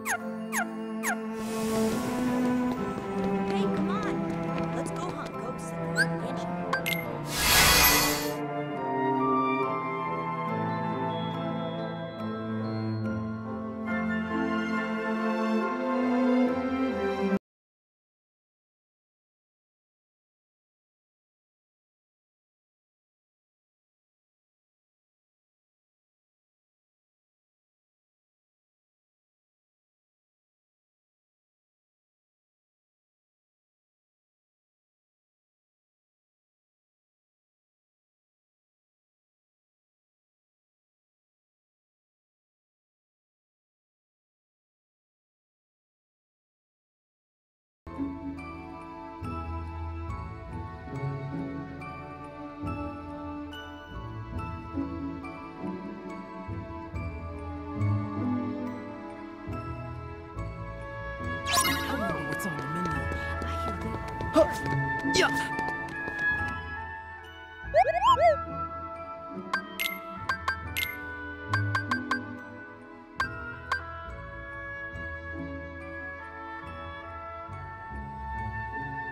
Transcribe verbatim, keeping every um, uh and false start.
Hey, come on. Let's go hunt ghosts at the mansion. I wonder what's on the menu. I hear there are... Huh. Yeah.